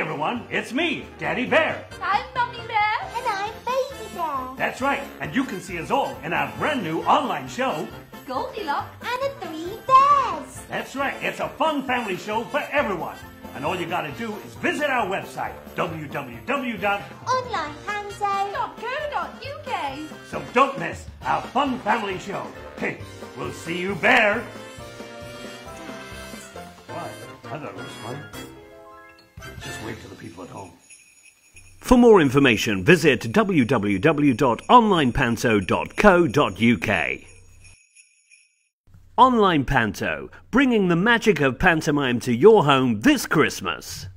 everyone, it's me, Daddy Bear. I'm Mummy Bear. And I'm Baby Bear. That's right, and you can see us all in our brand new online show, Goldilocks. And the 3 bears. That's right, it's a fun family show for everyone. And all you gotta do is visit our website, Onlinepanto. .co.uk. So don't miss our fun family show. Hey, we'll see you, Bear. What? I thought it was fun. Just wait for the people at home. For more information, visit www.onlinepanto.co.uk. Online Panto, bringing the magic of pantomime to your home this Christmas.